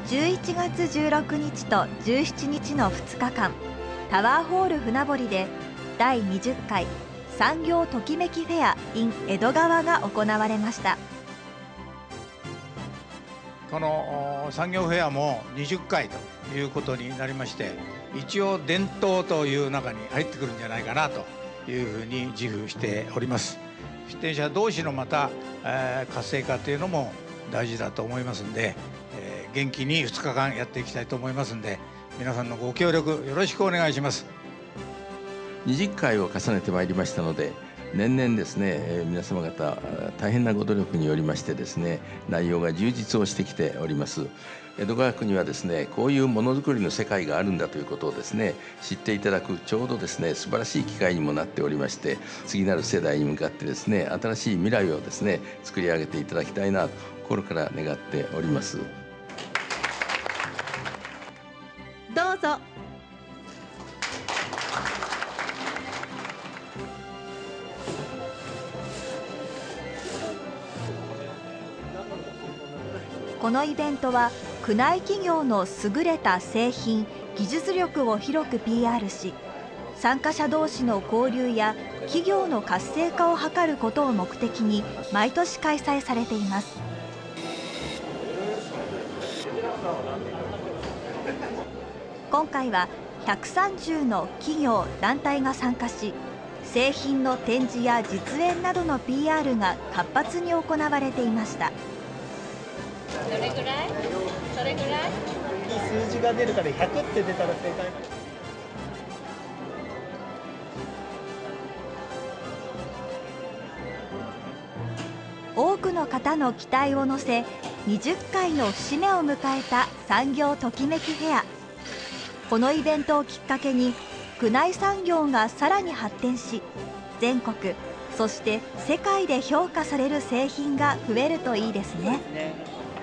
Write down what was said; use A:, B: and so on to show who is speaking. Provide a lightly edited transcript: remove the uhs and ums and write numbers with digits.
A: 11月16日と17日の2日間、タワーホール船堀で第20回産業ときめきフェア in 江戸川が行われました。
B: この産業フェアも20回ということになりまして、一応伝統という中に入ってくるんじゃないかなというふうに自負しております。出店者同士のまた、活性化というのも大事だと思いますんで、元気に2日間やっていきたいと思いますんで、皆さんのご協力よろしくお願いします。
C: 20回を重ねてまいりましたので、年々ですね、皆様方大変なご努力によりましてですね、内容が充実をしてきております。江戸川区にはですね、こういうものづくりの世界があるんだということをですね、知っていただくちょうどですね、素晴らしい機会にもなっておりまして、次なる世代に向かってですね、新しい未来をですね、作り上げていただきたいなと心から願っております。
A: どうぞ。このイベントは区内企業の優れた製品・技術力を広く PR し、参加者同士の交流や企業の活性化を図ることを目的に毎年開催されています。今回は130の企業・団体が参加し、製品の展示や実演などの PR が活発に行われていました。
D: どれぐらい？それぐらい？
E: 数字が出るから100って出たら正解。
A: 多くの方の期待を乗せ、20回の節目を迎えた産業ときめきフェア。このイベントをきっかけに区内産業がさらに発展し、全国そして世界で評価される製品が増えるといいですね。